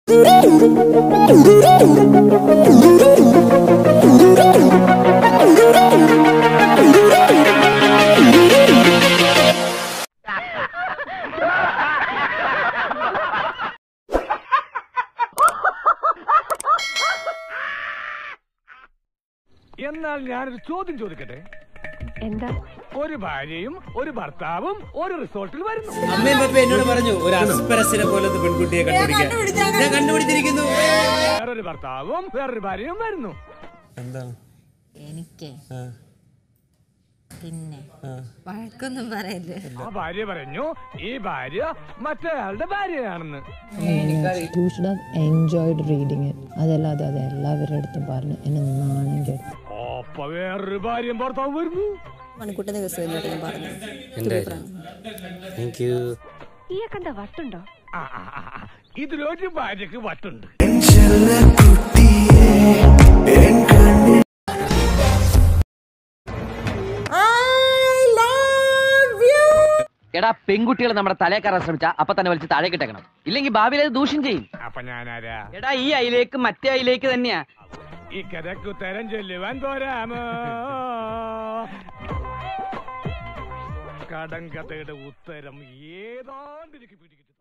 എന്നാൽ ഞാനൊരു ചോദ്യം ചോദിക്കട്ടെ? എന്താ? ഒരു ഭാര്യയും ഒരു ഭർത്താവും ഒരു റിസോർട്ടിൽ വരുന്നു. അമ്മയും പപ്പയും എന്നോട് പറഞ്ഞു ഒരു അസ്പരസിനെ പോലത്തെ പെൺകുട്ടിയെ കണ്ടുപിടിക്കാൻ. ഞാൻ കണ്ടുപിടിച്ചിരിക്കുന്നു. വേറൊരു ഭർത്താവും വേറൊരു ഭാര്യയും വരുന്നു. എന്താണ്? എനിക്ക് പിന്നെ വഴക്കൊന്നും പറയല്ലേ. ആ ഭാര്യ പറഞ്ഞു ഈ ഭാര്യ മറ്റേയാളുടെ ഭാര്യയാണെന്ന്. You should have enjoyed reading it. അതല്ലാതെ അത് എല്ലാവരുടെ അടുത്തും പറഞ്ഞു എന്നെ നാണം കേട്ടു. അപ്പൊ വേറൊരു ഭാര്യയും ഭർത്താവും വരുന്നു. മണിക്കൂട്ട ദിവസം പറഞ്ഞു ഈയക്കെന്താ വട്ടുണ്ടോ? ഇതിലൊരു ഭാര്യക്ക് വട്ടുണ്ട്. എടാ പെൺകുട്ടികൾ നമ്മുടെ തലേ കയറാൻ ശ്രമിച്ചാ അപ്പൊ തന്നെ വലിച്ച് താഴെ കിട്ടണം, ഇല്ലെങ്കിൽ ഭാവിയിൽ അത് ദൂഷ്യം ചെയ്യും. അപ്പൊ ഞാനാരാ? എടാ ഈ അയിലേക്ക് മറ്റേ അയിലേക്ക് തന്നെയാ. ഈ കഥക്ക് ഉത്തരം ചൊല്ലുവാൻ പോരാമോ? കടങ്കഥയുടെ ഉത്തരം ഏതാണ്ട് എനിക്ക് പിടികിട്ടും.